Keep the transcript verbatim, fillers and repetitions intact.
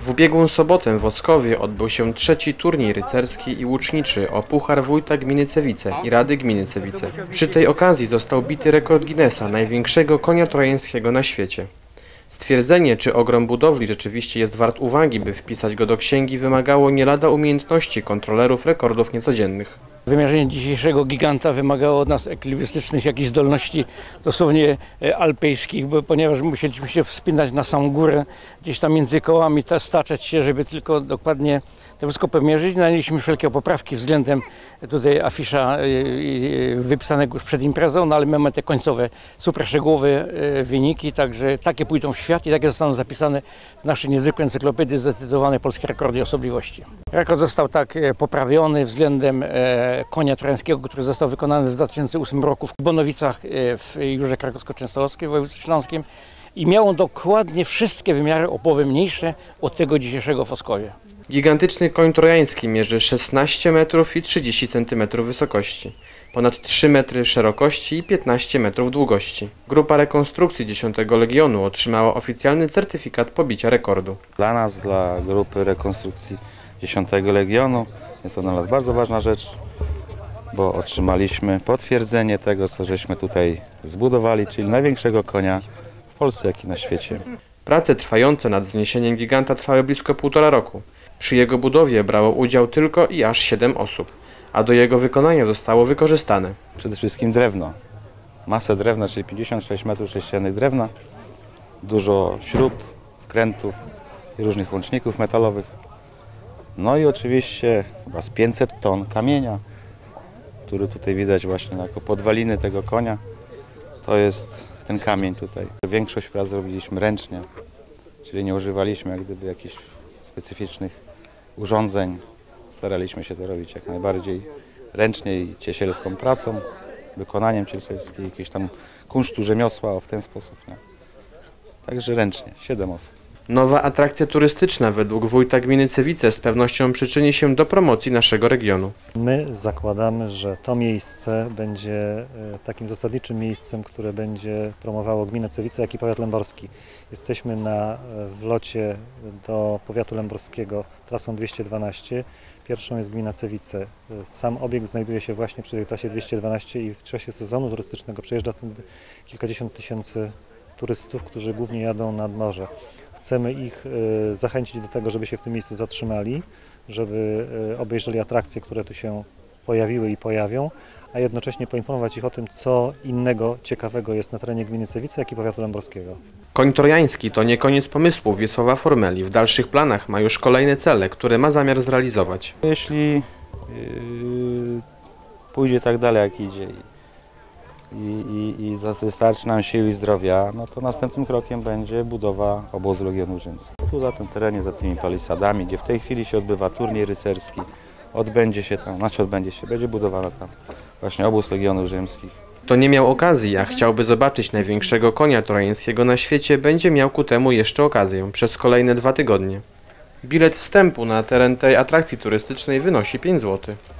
W ubiegłą sobotę w Woskowie odbył się trzeci turniej rycerski i łuczniczy o Puchar Wójta Gminy Cewice i Rady Gminy Cewice. Przy tej okazji został bity rekord Guinnessa, największego konia trojańskiego na świecie. Stwierdzenie, czy ogrom budowli rzeczywiście jest wart uwagi, by wpisać go do księgi, wymagało nie lada umiejętności kontrolerów rekordów niecodziennych. Wymierzenie dzisiejszego giganta wymagało od nas ekwilibrystycznych jakichś zdolności dosłownie alpejskich, bo ponieważ musieliśmy się wspinać na samą górę, gdzieś tam między kołami staczać się, żeby tylko dokładnie to wszystko pomierzyć. Naleźliśmy wszelkie poprawki względem tutaj afisza wypisanego już przed imprezą, no ale mamy te końcowe, super szczegółowe wyniki, także takie pójdą w świat i takie zostaną zapisane w naszej niezwykłej encyklopedii zatytułowanej Polskie Rekordy i Osobliwości. Rekord został tak poprawiony względem konia trojańskiego, który został wykonany w dwa tysiące ósmym roku w Bonowicach w Jurze Krakowsko-Częstochowskiej w województwie śląskim i miał on dokładnie wszystkie wymiary o połowę mniejsze od tego dzisiejszego w Woskowie. Gigantyczny koń trojański mierzy szesnaście metrów i trzydzieści centymetrów wysokości, ponad trzy metry szerokości i piętnaście metrów długości. Grupa rekonstrukcji dziesiątego Legionu otrzymała oficjalny certyfikat pobicia rekordu. Dla nas, dla grupy rekonstrukcji dziesiątego Legionu jest to dla nas bardzo ważna rzecz, bo otrzymaliśmy potwierdzenie tego, co żeśmy tutaj zbudowali, czyli największego konia w Polsce, jak i na świecie. Prace trwające nad wzniesieniem giganta trwały blisko półtora roku. Przy jego budowie brało udział tylko i aż siedem osób, a do jego wykonania zostało wykorzystane Przede wszystkim drewno, masę drewna, czyli pięćdziesiąt sześć metrów sześciennych drewna, dużo śrub, wkrętów i różnych łączników metalowych. No i oczywiście chyba z pięćset ton kamienia, który tutaj widać właśnie jako podwaliny tego konia. To jest ten kamień tutaj. Większość prac zrobiliśmy ręcznie, czyli nie używaliśmy jak gdyby jakichś specyficznych urządzeń. Staraliśmy się to robić jak najbardziej ręcznie i ciesielską pracą, wykonaniem ciesielskim, jakiegoś tam kunsztu, rzemiosła w ten sposób. Nie? Także ręcznie, siedem osób. Nowa atrakcja turystyczna według wójta gminy Cewice z pewnością przyczyni się do promocji naszego regionu. My zakładamy, że to miejsce będzie takim zasadniczym miejscem, które będzie promowało gminę Cewice, jak i powiat lęborski. Jesteśmy na wlocie do powiatu lęborskiego trasą dwieście dwanaście. Pierwszą jest gmina Cewice. Sam obiekt znajduje się właśnie przy tej trasie dwieście dwanaście i w czasie sezonu turystycznego przejeżdża tu kilkadziesiąt tysięcy turystów, którzy głównie jadą nad morze. Chcemy ich zachęcić do tego, żeby się w tym miejscu zatrzymali, żeby obejrzeli atrakcje, które tu się pojawiły i pojawią, a jednocześnie poinformować ich o tym, co innego ciekawego jest na terenie gminy Cewice, jak i powiatu lęborskiego. Koń trojański to nie koniec pomysłów Wiesława Formeli. W dalszych planach ma już kolejne cele, które ma zamiar zrealizować. Jeśli yy, pójdzie tak dalej, jak idzie i, i, i wystarczy nam sił i zdrowia, no to następnym krokiem będzie budowa obozu Legionu Rzymskiego. Tu na tym terenie, za tymi palisadami, gdzie w tej chwili się odbywa turniej rycerski, odbędzie się tam, znaczy odbędzie się, będzie budowany tam właśnie obóz Legionów Rzymskich. Kto nie miał okazji, a chciałby zobaczyć największego konia trojańskiego na świecie, będzie miał ku temu jeszcze okazję przez kolejne dwa tygodnie. Bilet wstępu na teren tej atrakcji turystycznej wynosi pięć złotych.